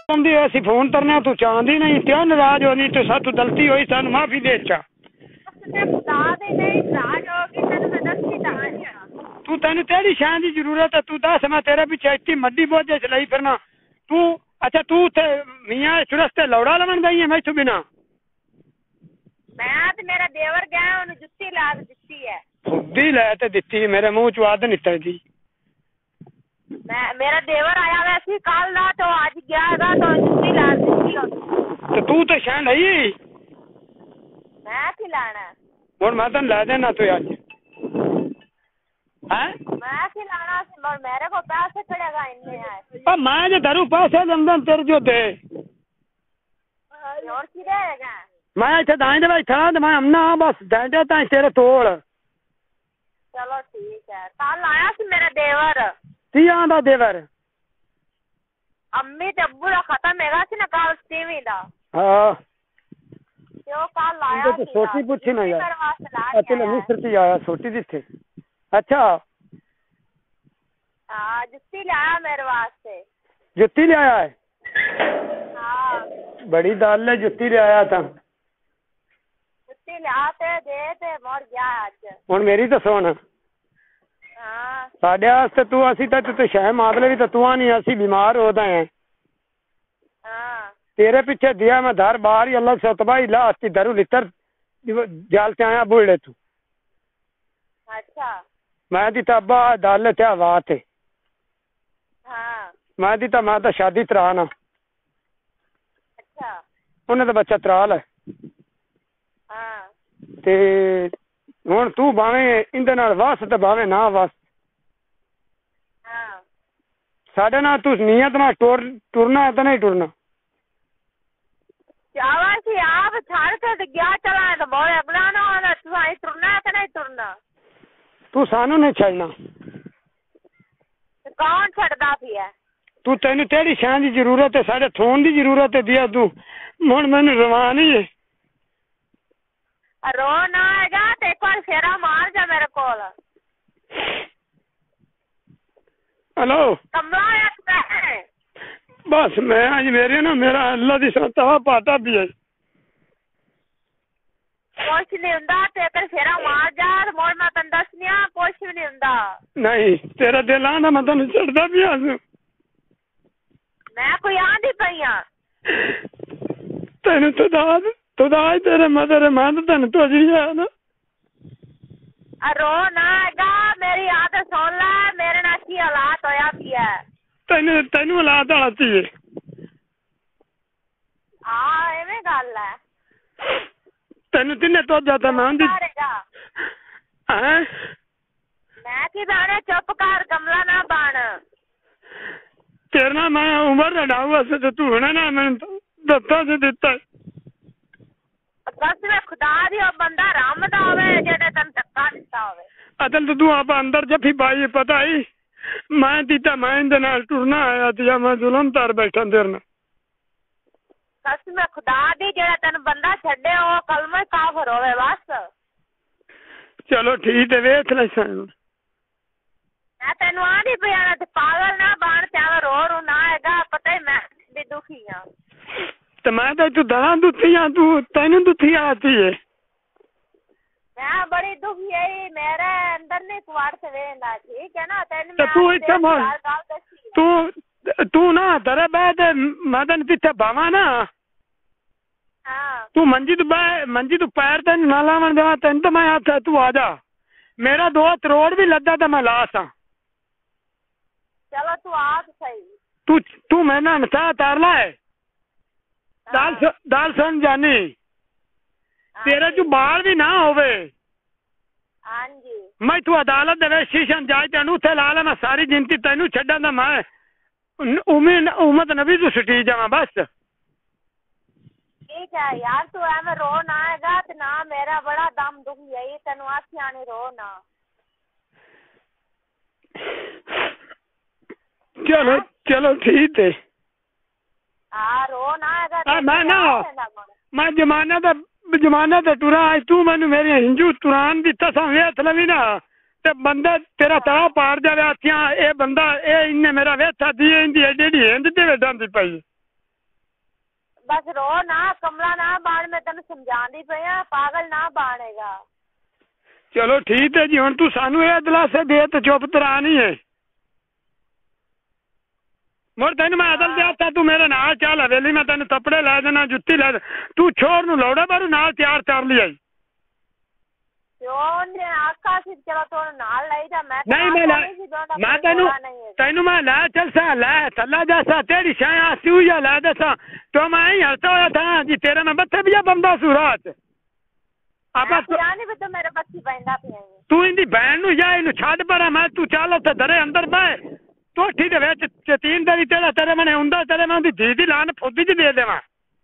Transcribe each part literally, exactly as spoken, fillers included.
आंदी ऐसी फोन करने तू चाहती नहीं क्या नाराज होनी तो सातू गलती हुई सानू माफी दे चा तू तेन तेरी शह की जरूरत है तू दस मैं तेरे पिछे इतनी मड्डी बोझे च लई फिरना तू अच्छा तू उत्थे मियां चुरस्ते लौड़ा लवन गई है मैं इथों बिना मैं ते मेरा देवर गया उन्हें जुत्ती ला दित्ती है खुदी लै ते दित्ती मेरे मुंह च आद निकल दी मैं मेरा देवर आया वैसे कल ना तो आज गया था तो जुत्ती ला दित्ती तो तू तो शह लई मैं खिलाना हुण मैं तेन लै देना तू अज हैं मैं खिलाना और मेरे को पैसे पड़ेगा इन्ने है ओ मैं जे धरू पैसे दंदन तेरे जो दे और की रहेगा मैं इत्थे दाई दे बैठा ते मैं आमना बस डंडे ताई तेरे तोड़ चलो ठीक है कल आया सी मेरा देवर की आंदा देवर अम्मी ते अब्बू दा खत्म हैगा सी ना कल टीवी दा हां त्यो कल आया तो छोटी पूछी ना यार अच्छा ले मिस्र की आया छोटी दिथे अच्छा हां जुत्ती लाया मेरे वास्ते जुत्ती ले आया है हां बड़ी दाल है जुत्ती ले आया था जुत्ती लाते दे ते मोड़ गया आज हुन मेरी तो सुन हां साडे वास्ते तू असी तो तू शह मादले भी तो तू नहीं असी बीमार होदा है हां तेरे पीछे दिया मैं घर बाहर ही अलग से तबाही ला हस्ती धरू लितर जाल से आया बुढ़े तू अच्छा मैं दी तब्बा दाल त्या बात है हाँ मैं दी तो मैं तो शादी तरा ना अच्छा उन्हें तो बच्चा तराल है हाँ ते हुन तू भावे इंदे नाल वस ते भावे ना वस हाँ साडे नाल तू नियत नाल टुर टुरना है तो नहीं टुरना जावा सी आप छाड़ के ते गया चला है तो बोले अगला ना होना तू आई टुरना है कि नहीं टुरना तू सानू नहीं छड़ना तो कौन छड़दा पिया तू तेन तेरी शह की जरूरत है साढ़े थोन की जरूरत है दिया तू हुन मैनू रवा नहीं है रो ना आएगा तो एक बार फेरा मार जा मेरे कोल हेलो कमला है बस मैं आज मेरे ना मेरा अल्लाह दी सत्ता पाटा भी है कुछ नहीं हुंदा ते कर फेरा मार जा मोड़ मैं तन दसनिया कुछ भी नहीं हुंदा नहीं तेरा दिल आंदा मैं तेन चढ़दा भी आस मैं कोई आंदी पईया तेन तुदा तुदा तेरे मदर मैं तो तेन तो जी ना रो ना आएगा मेरी आदत सुन ले मेरे ना की हालात होया पिया तेन तेन हालात आती है हाँ एवें गल है तेन तिन्ने तो जाता मैं आंदी हैं मैं की बाने चुप कर कमला ना बन तेरे ना मैं उम्र रडाऊ वास्ते तो तू ना ना मैं दत्ता से दिता कसम खुदा दी ओ बंदा राम दा होवे जेड़े तन धक्का दिता होवे अदल तो तू आप अंदर जफी पाई पता ही मैं दीता मैं इंदे नाल टुरना आया था मैं जुलम तार बैठा तेरे नाल कसम खुदा दी जेड़ा तन बंदा छड्डे ओ कलमे काफर होवे बस चलो ठीक है वेख ले सन मैं तेन आंदी पिया ना ते पागल ना बन चाहे रो रो ना आएगा पता ही मैं भी दुखी हां तो मैं तो तू दहा दुखी हां तू तेन दुखी आती है मैं बड़ी दुखी है मेरे अंदर ने कुआड़ से वेंदा ठीक है ना तेन तो तू इतना बोल तू तू ना तेरे बाद मदन पीछे बावा ना हाँ तू मंजी तो मंजी तो पैर तेन ना लावन देवा तेन तो मैं आखा तू आ जा मेरा दोस्त रोड भी लद्दा तो मैं लास हाँ चलो तू आ तो सही तू तू मैंने नशा तार ला है दाल दाल सुन जानी तेरे जो बाल भी ना होवे हाँ जी मैं तू अदालत दे शीशन जाए तेन उथे ला ला मैं सारी जिंदगी तेनू छड्डा दा मैं उम्मीद उम्मत नबी तू सटी जावा बस ठीक है यार तू एवं रो ना आएगा तो ना मेरा बड़ा दम दुख यही तेनू आखिया नहीं रो ना चलो चलो ठीक है हाँ रो ना आएगा आ, मैं ना मैं जमाना दा जमाना तो टुरा आज तू मैनू मेरी हिंदू तुरान दी तसा वेथ लवी ना ते बंदा तेरा ताव पार जावे आखियां ए बंदा ए इन्ने मेरा वेथा दी इंदी एडी एडी हिंद ते वेडां दी पई बस रो ना, कमला ना बाण, मैं तेन समझाती पई आ, पागल ना बाणेगा। चलो ठीक है जी, हुण तू सानू ये दिलासे दे तो चुप तरा नहीं है। मुड़ तेन मैं अदल दिया, तू मेरे नाल चल हवेली, मैं तेन तपड़े लै देना, जुत्ती लै दे। तू छोर नू लौड़ा बारू नाल तैयार कर लिया। ने आखा सी चलो तो नाल लाई जा, मैं नहीं मैं ला मैं तेनू तेनू मैं लै चल सा लै थल्ला जैसा तेरी शाय आसी हुई लै दसा तो मैं ही हंसता होया था जी तेरे में बत्ते भी बंदा सूरत आपा यानी भी तो मेरे बच्ची पैंदा पिया तू इंदी बहन नु जा इनु छड पर मैं तू चल उते दरे अंदर बह कोठी दे विच चतीन दरी तेरा तेरे मने हुंदा तेरे मैं दी दी लान फुद्दी च दे देवां।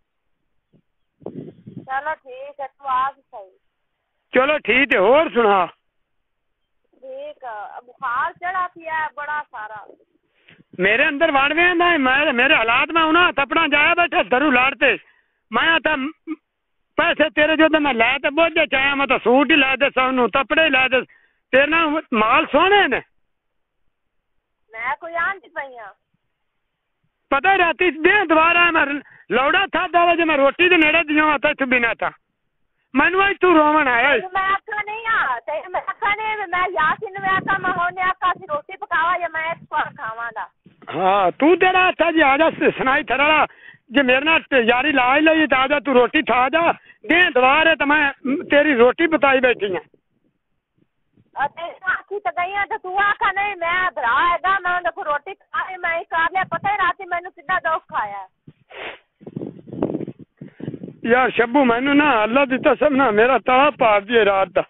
चलो ठीक है, तू आ सही। चलो ठीक है, और सुना? ठीक है, बुखार चढ़ा पिया बड़ा सारा मेरे अंदर वाड़वे ना मैं मेरे हालात में उना तपड़ा जाया बैठा दरू लाड़ते मैं आता पैसे तेरे जो मैं लै ते बोझे चाया मैं तो सूट ही लै दे सानू तपड़े ही लै दे तेरे ना माल सोने ने मैं कोई आंटी पईया पता राती दे दोबारा मैं लौड़ा था दावा जो मैं रोटी दे नेड़े दिया आता तू बिना था मैनू आज तू रोवन आया मैं आखा नहीं आ ते मैं आखा नहीं मैं यासिन में आखा मैं होने आखा सी रोटी पकावा या मैं एक बार खावांगा। हाँ तू तेरा था जी आजा सुनाई थरा जे मेरे नाल यारी ला ही लई आजा तू रोटी खा जा दे दोबारा तो मैं तेरी रोटी बताई बैठी है आखी तो गई तो तू आखा नहीं मैं भरा हैगा मैं देखो रोटी खा मैं ही कर लिया पता ही राती मैनू कितना दुख आया यार शब्बू मैनू ना अल्लाह दी कसम ना मेरा ताप आ गई रात दा